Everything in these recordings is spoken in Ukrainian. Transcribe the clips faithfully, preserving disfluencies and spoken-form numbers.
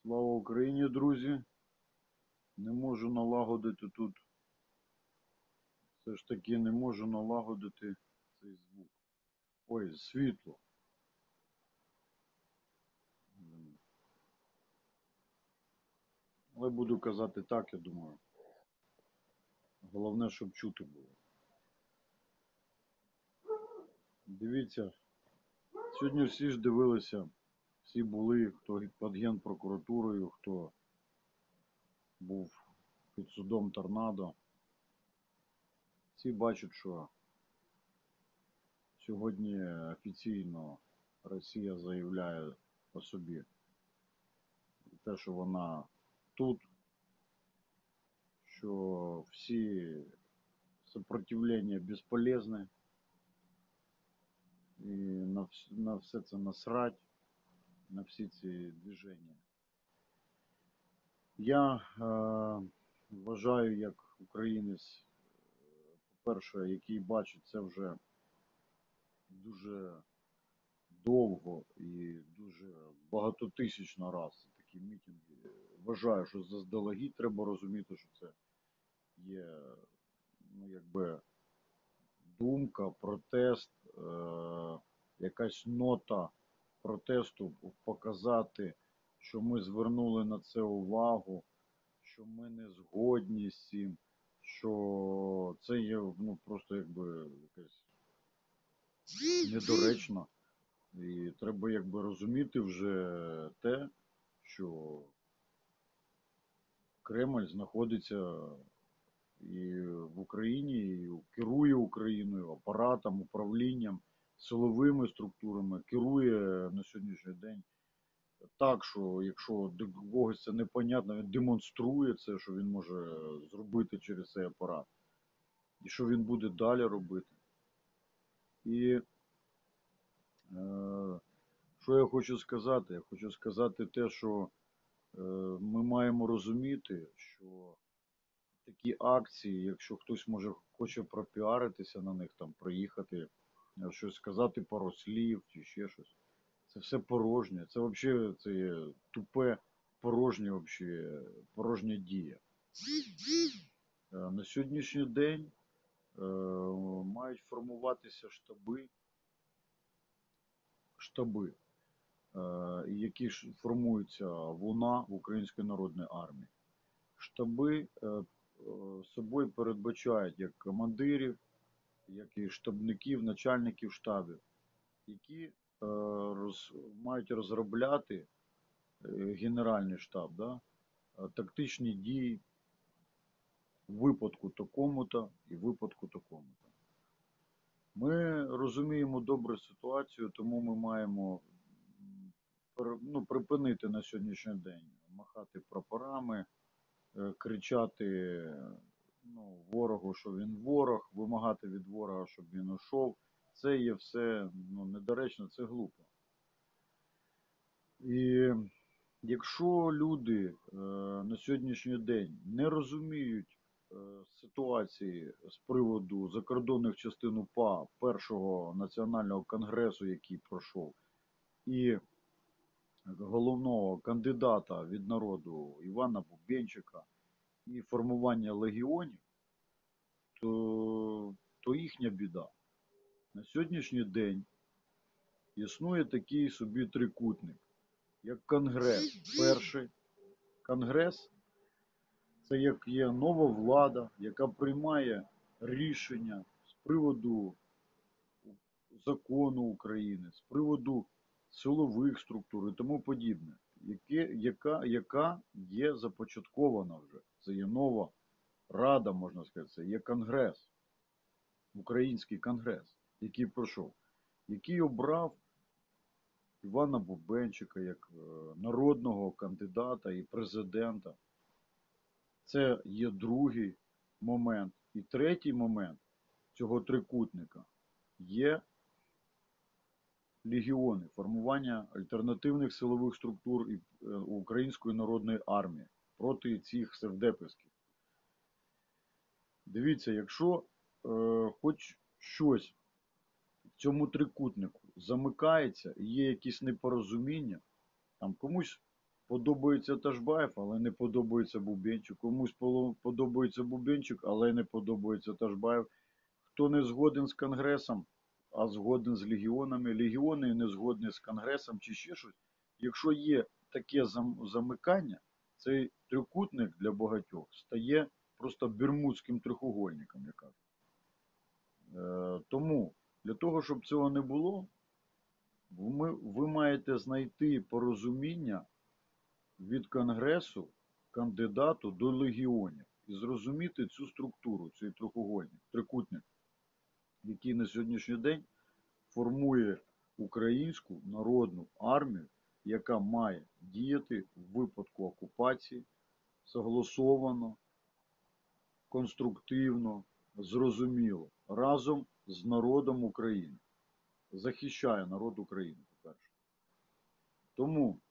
Слава Україні, друзі! Не можу налагодити тут. Все ж таки не можу налагодити цей звук. Ой, світло. Але буду казати так, я думаю. Головне, щоб чути було. Дивіться, сьогодні всі ж дивилися, всі були, хто під Генпрокуратурою, хто був під судом Торнадо. Всі бачать, що сьогодні офіційно Росія заявляє по собі те, що вона тут, що всі сопротивлення безполезне, і на, на все це насрать, на всі ці движення. Я е, вважаю, як українець, по-перше, який бачить це вже дуже довго і дуже багатотисячно раз такі мітинги, вважаю, що заздалегідь треба розуміти, що це є, ну, якби думка, протест, е, якась нота протесту, показати, що ми звернули на це увагу, що ми не згодні з цим, що це є, ну, просто якби якась недоречно. І треба якби розуміти вже те, що Кремль знаходиться і в Україні, і керує Україною, апаратом, управлінням, силовими структурами, керує на сьогоднішній день так, що якщо для когось це непонятно, він демонструє це, що він може зробити через цей апарат. І що він буде далі робити. І е, що я хочу сказати? Я хочу сказати те, що е, ми маємо розуміти, що такі акції, якщо хтось може хоче пропіаритися на них, там приїхати, щось сказати пару слів чи ще щось, це все порожнє. Це взагалі це є тупе, порожнє, вообще, порожня дія. На сьогоднішній день е, мають формуватися штаби, штаби, е, які формуються в УНА, в Української народної армії. Штаби е, собою передбачають як командирів, як і штабників, начальників штабів, які е, роз, мають розробляти е, Генеральний штаб, да, е, тактичні дії в випадку такому-то і в випадку такому-то. Ми розуміємо добре ситуацію, тому ми маємо ну, припинити на сьогоднішній день махати прапорами, е, кричати ну, ворогу, що він ворог, вимагати від ворога, щоб він ушов. Це є все ну, недоречно, це глупо. І якщо люди е, на сьогоднішній день не розуміють е, ситуації з приводу закордонних частин УПА першого національного конгресу, який пройшов, і головного кандидата від народу Івана Бубенчика, і формування легіонів, то, то їхня біда. На сьогоднішній день існує такий собі трикутник, як Конгрес. Перший Конгрес – це як є нова влада, яка приймає рішення з приводу закону України, з приводу силових структур і тому подібне, яке, яка, яка є започаткована вже. Це є нова рада, можна сказати, це є Конгрес, Український Конгрес, який пройшов, який обрав Івана Бубенчика як народного кандидата і президента. Це є другий момент. І третій момент цього трикутника є легіони, формування альтернативних силових структур Української народної армії проти цих севдепівських. Дивіться, якщо е, хоч щось в цьому трикутнику замикається і є якісь непорозуміння, там комусь подобається Ташбаєв, але не подобається Бубенчик. Комусь подобається Бубенчик, але не подобається Ташбаєв. Хто не згоден з Конгресом, а згоден з легіонами, легіони не згодні з Конгресом чи ще щось. Якщо є таке замикання, цей трикутник для багатьох стає просто Бермудським трикутником, я кажу. Е, тому для того, щоб цього не було, ви, ви маєте знайти порозуміння від Конгресу кандидату до легіонів і зрозуміти цю структуру, цей трикутник, трикутник, який на сьогоднішній день формує українську народну армію, яка має діяти в випадку окупації согласовано, конструктивно, зрозуміло, разом з народом України. Захищає народ України, по-перше. Тому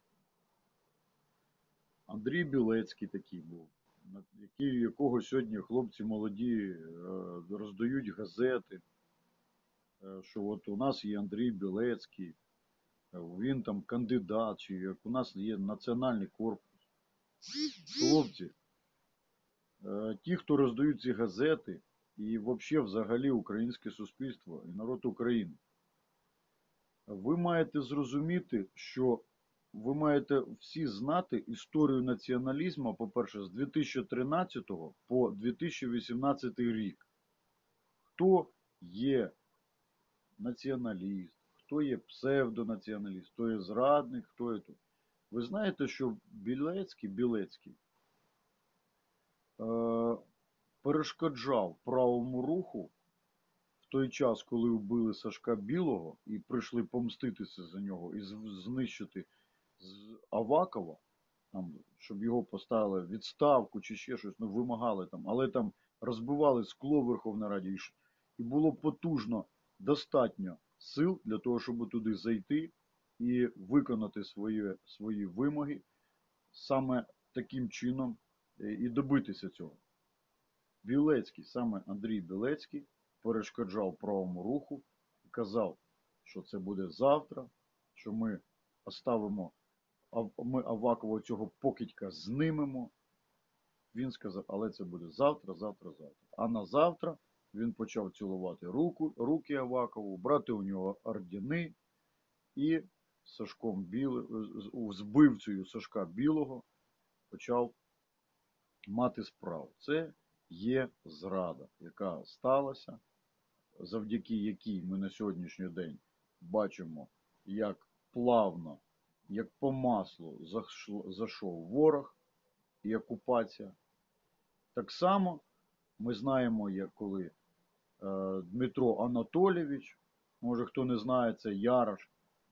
Андрій Білецький такий був, який, якого сьогодні хлопці молоді роздають газети, що от у нас є Андрій Білецький, він там кандидат, чи як у нас є національний корпус. Хлопці, ті, хто роздають ці газети, і взагалі, взагалі українське суспільство і народ України, ви маєте зрозуміти, що ви маєте всі знати історію націоналізму, по-перше, з дві тисячі тринадцятого по дві тисячі вісімнадцятий рік. Хто є націоналіст, хто є псевдонаціоналіст, хто є зрадник, хто є тут. Ви знаєте, що Білецький, Білецький е, перешкоджав правому руху в той час, коли вбили Сашка Білого і прийшли помститися за нього і знищити з Авакова, там, щоб його поставили в відставку чи ще щось, ну вимагали там, але там розбивали скло в Верховній Раді, і було потужно достатньо сил для того, щоб туди зайти і виконати свої, свої вимоги саме таким чином і добитися цього. Білецький, саме Андрій Білецький, перешкоджав правому руху і казав, що це буде завтра, що ми оставимо, ми Авакова цього покидька знимемо. Він сказав, але це буде завтра, завтра, завтра. А на завтра він почав цілувати руку, руки Авакову, брати у нього ордени і Сашком Білим, з вбивцею Сашка Білого почав мати справу. Це є зрада, яка сталася, завдяки якій ми на сьогоднішній день бачимо, як плавно, як по маслу зайшов ворог і окупація. Так само ми знаємо, як коли е, Дмитро Анатолійович, може хто не знає, це Ярош,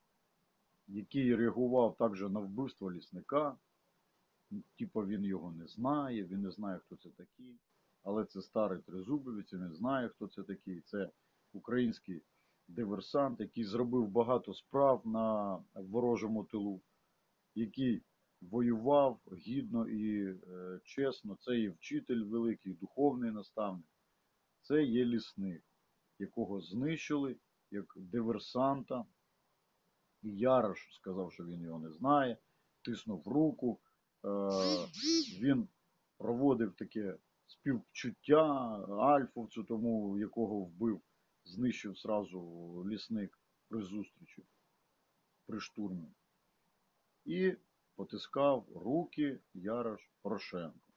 який реагував також на вбивство лісника. Типу він його не знає, він не знає, хто це такий. Але це старий тризубовець, він знає, хто це такий. Це український диверсант, який зробив багато справ на ворожому тилу, який воював гідно і е, чесно. Це і вчитель великий, і духовний наставник. Це є лісник, якого знищили як диверсанта. І Ярош сказав, що він його не знає, тиснув руку. Е, він проводив таке співчуття альфовцю, тому якого вбив, знищив сразу лісник при зустрічі, при штурмі. І потискав руки Ярош Порошенко.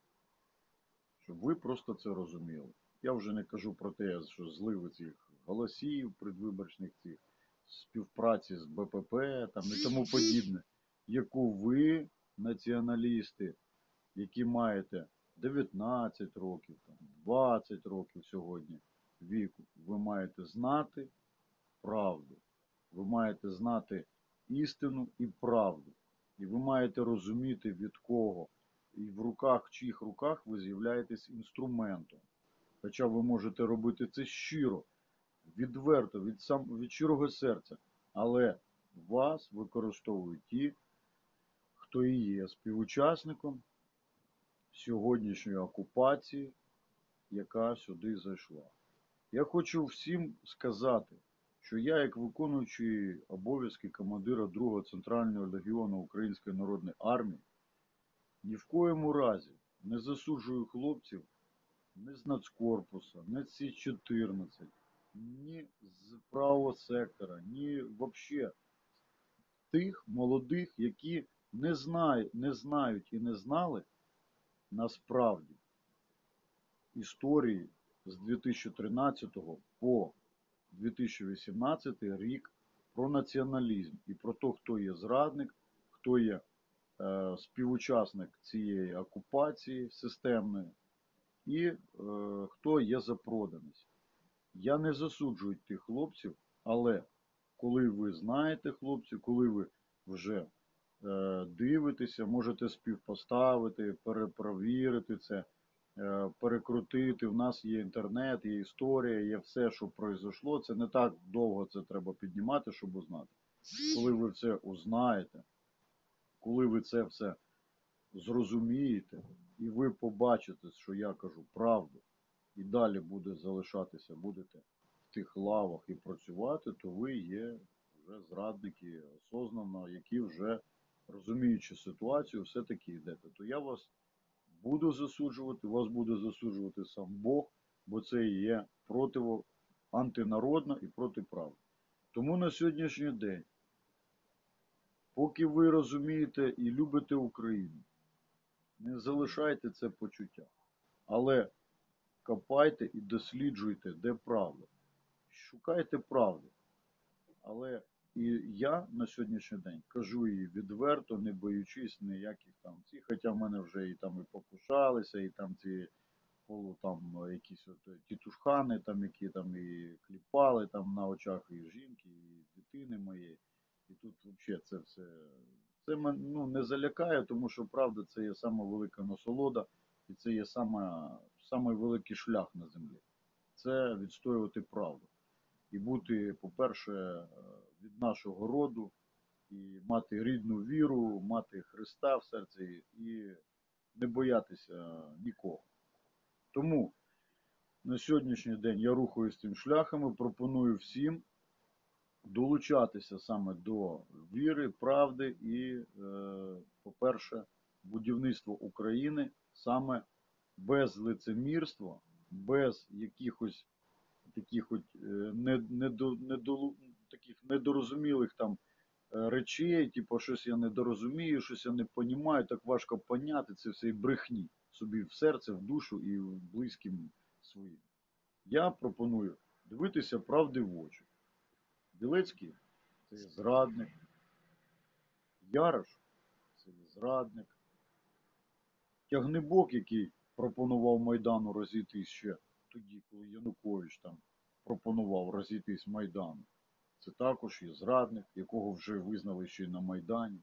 Щоб ви просто це розуміли. Я вже не кажу про те, що зливи цих голосів, предвиборчних цих співпраці з Б П П там, і тому подібне, яку ви, націоналісти, які маєте дев'ятнадцять років, там, двадцять років сьогодні віку, ви маєте знати правду. Ви маєте знати істину і правду. І ви маєте розуміти, від кого і в руках, в чиїх руках ви з'являєтесь інструментом. Хоча ви можете робити це щиро, відверто, від, сам, від щирого серця. Але вас використовують ті, хто і є співучасником сьогоднішньої окупації, яка сюди зайшла. Я хочу всім сказати, що я, як виконуючий обов'язки командира другого центрального легіону Української Народної Армії, ні в коєму разі не засуджую хлопців ні з Нацкорпуса, ні з Сі чотирнадцять, ні з правого сектора, ні взагалі тих молодих, які не знають, не знають і не знали насправді історії з дві тисячі тринадцятого по дві тисячі вісімнадцятий рік про націоналізм і про те, хто є зрадник, хто є е, співучасник цієї окупації системної і е, хто є запроданець. Я не засуджую тих хлопців, але коли ви знаєте хлопців, коли ви вже е, дивитеся, можете співпоставити, перепровірити це, е, перекрутити. В нас є інтернет, є історія, є все, що пройшло. Це не так довго це треба піднімати, щоб узнати. Коли ви це узнаєте, коли ви це все зрозумієте, і ви побачите, що я кажу правду, і далі буде залишатися, будете в тих лавах і працювати, то ви є вже зрадники осознанно, які вже, розуміючи ситуацію, все-таки йдете. То я вас буду засуджувати, вас буде засуджувати сам Бог, бо це є противо антинародно і протиправно. Тому на сьогоднішній день, поки ви розумієте і любите Україну, не залишайте це почуття. Але копайте і досліджуйте, де правда. Шукайте правду. Але і я на сьогоднішній день кажу її відверто, не боючись ніяких там ці, хоча в мене вже і там і покушалися, і там ці полу там якісь от тітушхани, там, які там і кліпали там на очах і жінки, і дитини моєї. І тут взагалі це все це мене ну, не залякає, тому що правда це є сама велика насолода, і це є саме, самий великий шлях на землі. Це відстоювати правду. І бути, по-перше, від нашого роду, і мати рідну віру, мати Христа в серці і не боятися нікого. Тому на сьогоднішній день я рухаюсь цим шляхом і пропоную всім долучатися саме до віри, правди і, е, по-перше, будівництва України саме без лицемірства, без якихось таких от не, недо, недо, таких недорозумілих там речей, типу щось я недорозумію, щось я не розумію, так важко поняти, це все і брехні собі в серце, в душу і близьким своїм. Я пропоную дивитися правди в очі. Білецький – це є зрадник, Ярош – це є зрадник, Тягнебок, який пропонував Майдану розійтись ще тоді, коли Янукович там пропонував розійтись Майдану, це також є зрадник, якого вже визнали ще й на Майдані.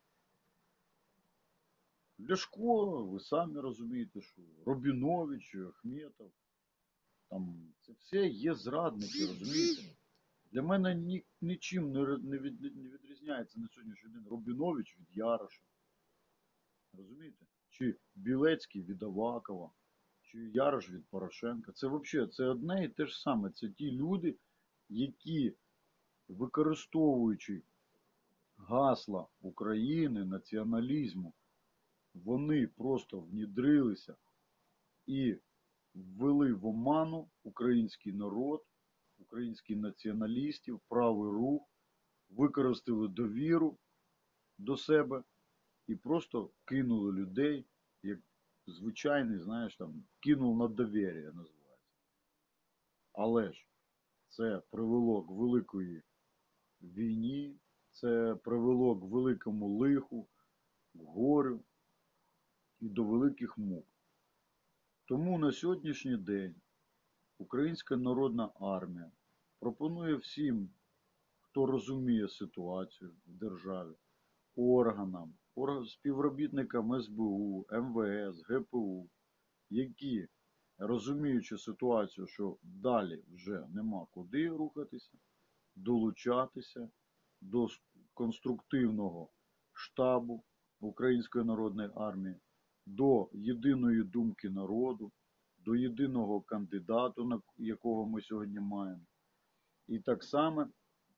Ляшко, ви самі розумієте, що Рубінович, Ахметов, там це все є зрадники, розумієте? Для мене ні, нічим не, не, від, не відрізняється на сьогоднішній день Рубінович від Яроша. Розумієте? Чи Білецький від Авакова, чи Ярош від Порошенка. Це взагалі це одне і те ж саме. Це ті люди, які, використовуючи гасла України, націоналізму, вони просто внідрилися і ввели в оману український народ, українських націоналістів, правий рух, використали довіру до себе і просто кинули людей, як звичайний, знаєш, там, кинув на довір'я, називається. Але ж це привело к великої війні, це привело к великому лиху, к горю і до великих мук. Тому на сьогоднішній день Українська Народна Армія пропонує всім, хто розуміє ситуацію в державі, органам, співробітникам Ес Бе У, Ем Ве Ес, Ге Пе У, які, розуміючи ситуацію, що далі вже нема куди рухатися, долучатися до конструктивного штабу Української Народної Армії, до єдиної думки народу, до єдиного кандидату, якого ми сьогодні маємо. І так само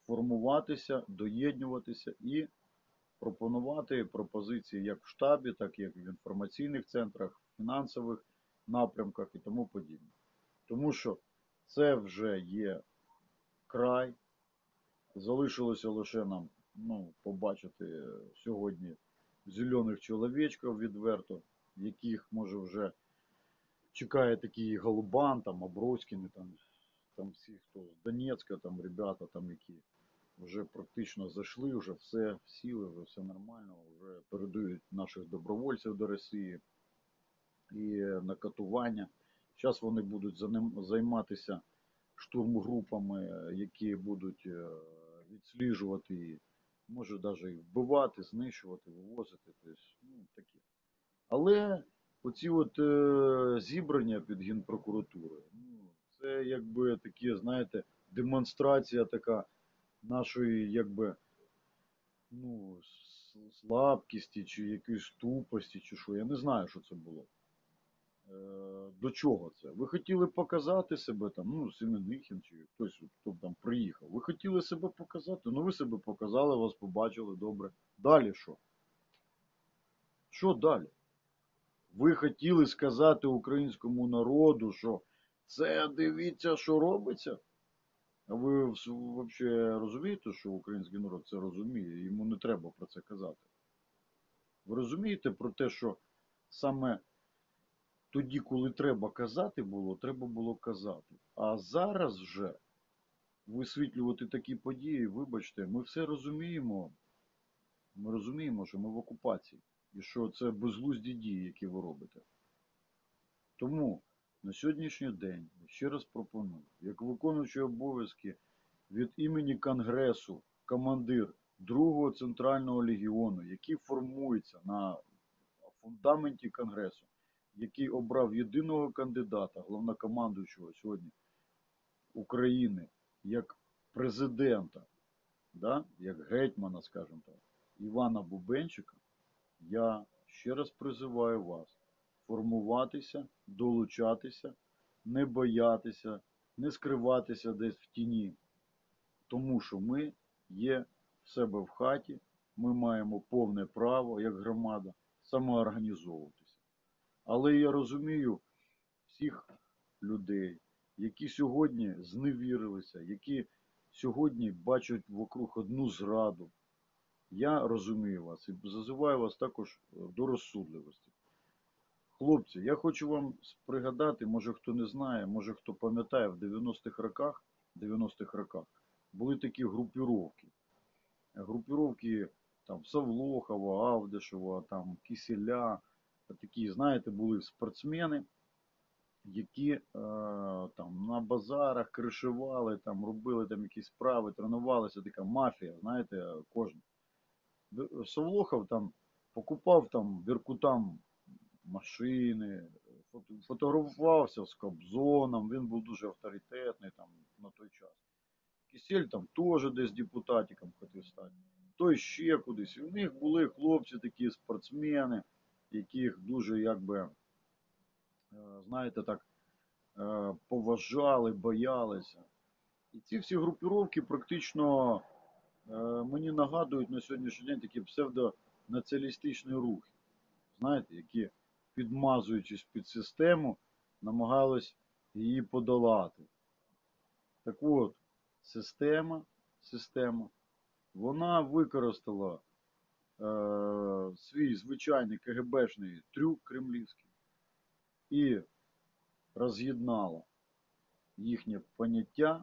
формуватися, доєднуватися і пропонувати пропозиції як в штабі, так і в інформаційних центрах, фінансових напрямках і тому подібне. Тому що це вже є край. Залишилося лише нам ну, побачити сьогодні зелених чоловічків відверто, яких може вже чекає такий Голубан, там Аброськіни, там, там всі, хто з Донецька, там ребята, там які вже практично зайшли, вже все сіли, вже все нормально, вже передають наших добровольців до Росії і на катування. Зараз вони будуть займатися штурмгрупами, які будуть відсліджувати її, може навіть і вбивати, знищувати, вивозити. Тобто, ну, такі. Але оці от е, зібрання під Генпрокуратурою, ну, це якби такі, знаєте, демонстрація така нашої, якби, ну, слабкості, чи якоїсь тупості, чи що. Я не знаю, що це було. Е, до чого це? Ви хотіли показати себе там, ну, Семенихін, чи хтось, хто там приїхав. Ви хотіли себе показати? Ну, ви себе показали, вас побачили, добре. Далі що? Що далі? Ви хотіли сказати українському народу, що це дивіться, що робиться? А ви взагалі розумієте, що український народ це розуміє? Йому не треба про це казати. Ви розумієте про те, що саме тоді, коли треба казати було, треба було казати. А зараз вже висвітлювати такі події, вибачте, ми все розуміємо. Ми розуміємо, що ми в окупації. І що це безглузді дії, які ви робите. Тому на сьогоднішній день, ще раз пропоную, як виконуючий обов'язки від імені Конгресу, командир другого центрального легіону, який формується на фундаменті Конгресу, який обрав єдиного кандидата, головнокомандуючого сьогодні України, як президента, да, як гетьмана, скажімо так, Івана Бубенчика, я ще раз призиваю вас формуватися, долучатися, не боятися, не скриватися десь в тіні. Тому що ми є в себе в хаті, ми маємо повне право, як громада, самоорганізовуватися. Але я розумію всіх людей, які сьогодні зневірилися, які сьогодні бачать вокруг одну зраду. Я розумію вас і зазиваю вас також до розсудливості. Хлопці, я хочу вам пригадати, може хто не знає, може хто пам'ятає, в дев'яностих роках, дев'яностих роках були такі групіровки. Групіровки там Савлохова, Авдешева, там Киселя, такі, знаєте, були спортсмени, які е, там на базарах кришували, там робили там якісь справи, тренувалися, така мафія, знаєте, кожен. Савлохов там покупав там Беркутам машини, фотографувався з Кобзоном, він був дуже авторитетний там на той час. Кисель там теж десь депутатиком хотів стати, той ще кудись. У них були хлопці такі спортсмени, яких дуже якби, знаєте, так поважали, боялися. І ці всі групіровки практично мені нагадують на сьогоднішній день такі псевдонаціоналістичні рухи, знаєте, які, підмазуючись під систему, намагались її подолати. Так от, система, система, вона використала е, свій звичайний КГБшний трюк кремлівський і роз'єднала їхнє поняття,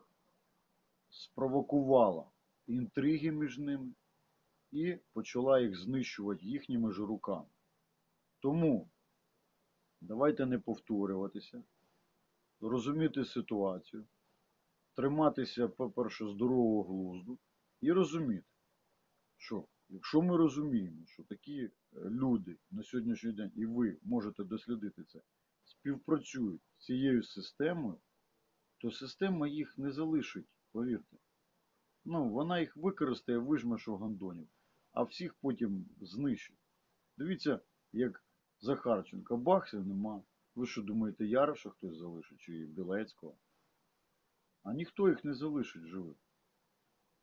спровокувала інтриги між ними і почала їх знищувати їхніми ж руками. Тому давайте не повторюватися, розуміти ситуацію, триматися, по-перше, здорового глузду і розуміти, що якщо ми розуміємо, що такі люди на сьогоднішній день, і ви можете дослідити це, співпрацюють з цією системою, то система їх не залишить, повірте. Ну, вона їх використає, вижме, що гандонів, а всіх потім знищить. Дивіться, як Захарченка, бахсів нема. Ви що думаєте, Яроша хтось залишить, чи Білецького? А ніхто їх не залишить живих.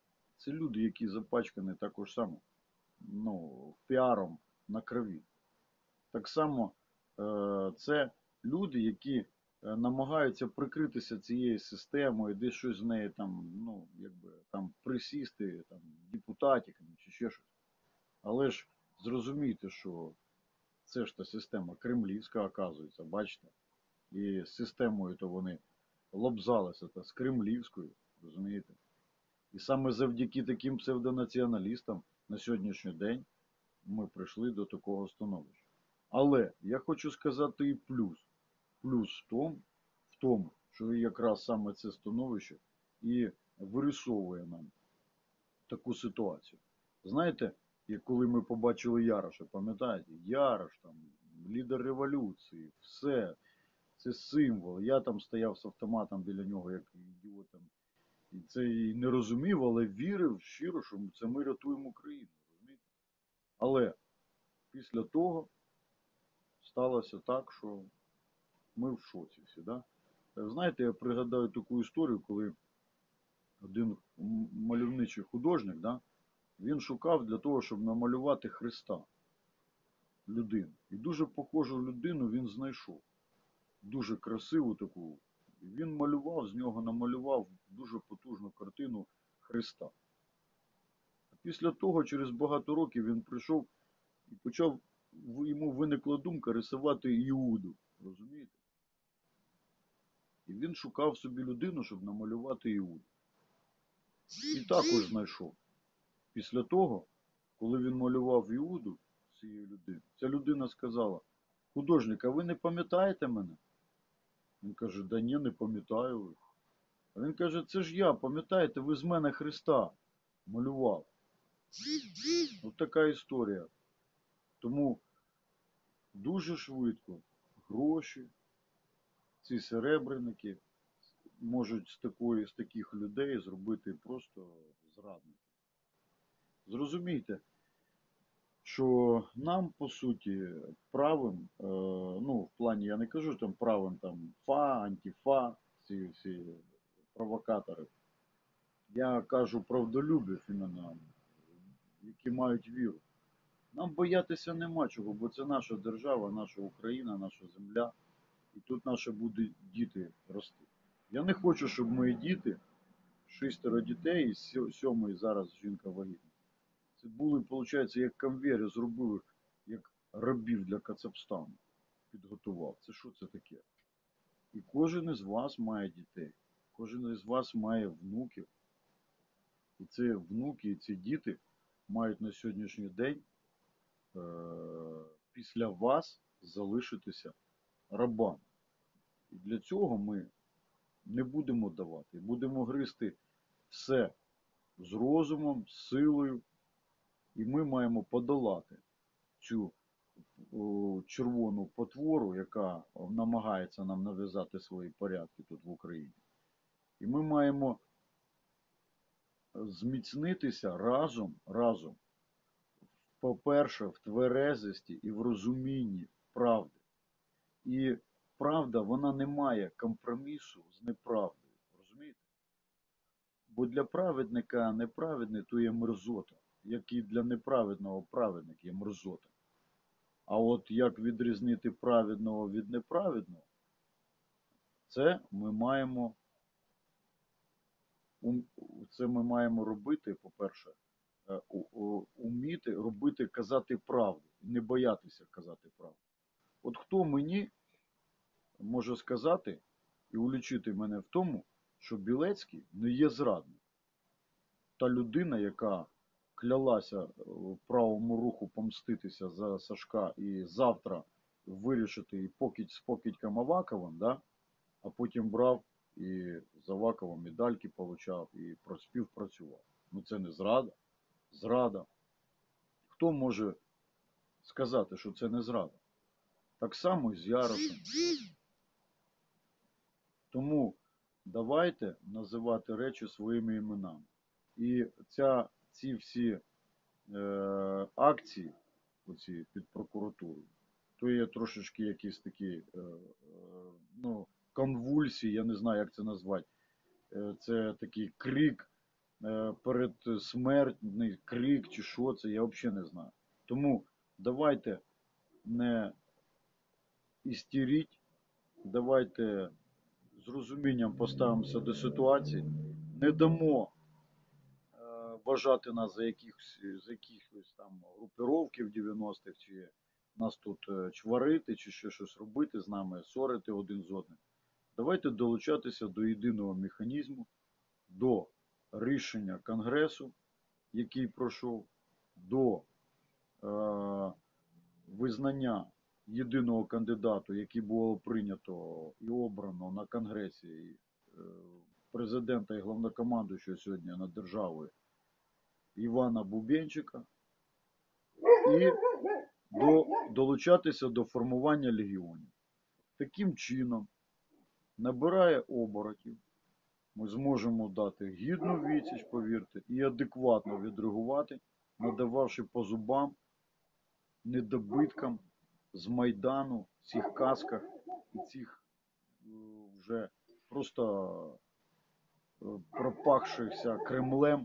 Це люди, які запачкані також само, ну, піаром на крові. Так само е, це люди, які е, намагаються прикритися цією системою, десь щось з неї там, ну, якби там присісти, там, депутатиками чи ще щось. Але ж зрозумійте, що це ж та система кремлівська, оказується, бачите? І з системою то вони лобзалися та з кремлівською, розумієте? І саме завдяки таким псевдонаціоналістам на сьогоднішній день ми прийшли до такого становища. Але я хочу сказати і плюс. Плюс в тому, в тому, що якраз саме це становище і вирисовує нам таку ситуацію. Знаєте, як коли ми побачили Яроша, пам'ятаєте? Ярош, там, лідер революції, все, це символ. Я там стояв з автоматом біля нього, як ідіотом. І це і не розумів, але вірив щиро, що це ми рятуємо Україну. Розумієте? Але після того сталося так, що ми в шоці всі. Да? Знаєте, я пригадаю таку історію, коли один мальовничий художник, да, він шукав для того, щоб намалювати Христа, людину. І дуже похожу людину він знайшов. Дуже красиву таку. І він малював, з нього намалював дуже потужну картину Христа. А після того, через багато років, він прийшов і почав, йому виникла думка рисувати Іуду. Розумієте? І він шукав собі людину, щоб намалювати Іуду. І також знайшов. Після того, коли він малював Іуду цієї людини, ця людина сказала: художник, а ви не пам'ятаєте мене? Він каже: да ні, не пам'ятаю. А він каже: це ж я, пам'ятаєте, ви з мене Христа малював. Ось така історія. Тому дуже швидко гроші, ці серебряники можуть з, такої, з таких людей зробити просто зрадників. Зрозумійте, що нам, по суті, правим, е, ну, в плані, я не кажу там правим, там, ФА, антифа, ці всі провокатори. Я кажу правдолюбів іменно, які мають віру. Нам боятися нема чого, бо це наша держава, наша Україна, наша земля. І тут наші будуть діти рости. Я не хочу, щоб мої діти, шестеро дітей, і сьомий зараз жінка вагітна, це були, виходить, як конвейери, зробили, як рабів для Кацапстану. Підготував. Це що це таке? І кожен із вас має дітей. Кожен із вас має внуків. І ці внуки, і ці діти мають на сьогоднішній день е- після вас залишитися рабами. І для цього ми не будемо давати. Будемо гризти все з розумом, з силою. І ми маємо подолати цю о, червону потвору, яка намагається нам нав'язати свої порядки тут в Україні. І ми маємо зміцнитися разом, разом, по-перше, в тверезості і в розумінні правди. І правда, вона не має компромісу з неправдою. Розумієте? Бо для праведника неправедний то є мерзота, як і для неправедного праведник є мерзота. А от як відрізнити праведного від неправедного, це ми маємо, це ми маємо робити, по-перше, уміти робити, казати правду, не боятися казати правду. От хто мені може сказати і улічити мене в тому, що Білецький не є зрадник? Та людина, яка клялася в правому руху помститися за Сашка і завтра вирішити і покидь з покидьком Аваковим, да? А потім брав і з Аваковим медальки получав і співпрацював. Ну це не зрада. Зрада. Хто може сказати, що це не зрада? Так само і з Ярошем. Тому давайте називати речі своїми іменами. І ця, ці всі е, акції, оці під прокуратурою, то є трошечки якісь такі е, е, ну, конвульсії, я не знаю, як це назвати. Е, це такий крик е, перед смертний крик чи що це, я взагалі не знаю. Тому давайте не істеріть, давайте з розумінням поставимося до ситуації, не дамо е, вважати нас за якихось, за якихось там групировки в дев'яностих, чи нас тут е, чварити, чи ще щось робити з нами, ссорити один з одним. Давайте долучатися до єдиного механізму, до рішення Конгресу, який пройшов, до е, визнання єдиного кандидату, який було прийнято і обрано на Конгресі і, е, президента і головнокомандуючого сьогодні над державою Івана Бубенчика, і до, долучатися до формування легіонів. Таким чином, набирає оборотів, ми зможемо дати гідну відсіч, повірте, і адекватно відреагувати, надававши по зубам недобиткам з Майдану, цих касках і цих е, вже просто е, пропахшихся Кремлем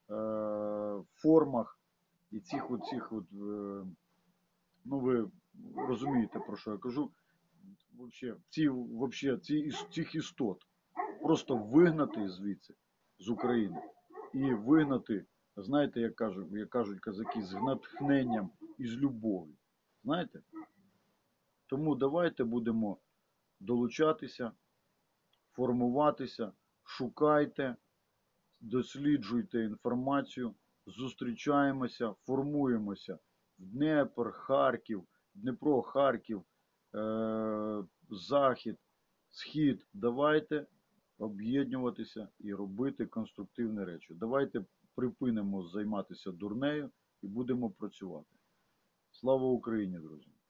е, формах і цих оцих от, е, ну ви розумієте, про що я кажу, вообще, ці, вообще, ці, цих істот просто вигнати звідси, з України, і вигнати, знаєте, як кажуть, як кажуть козаки, з натхненням і з любов'ю. Знаєте? Тому давайте будемо долучатися, формуватися, шукайте, досліджуйте інформацію, зустрічаємося, формуємося в Дніпр, Харків, Дніпро, Харків, е- Захід, Схід. Давайте об'єднуватися і робити конструктивні речі. Давайте припинимо займатися дурнею і будемо працювати. Слава Україні, друзі!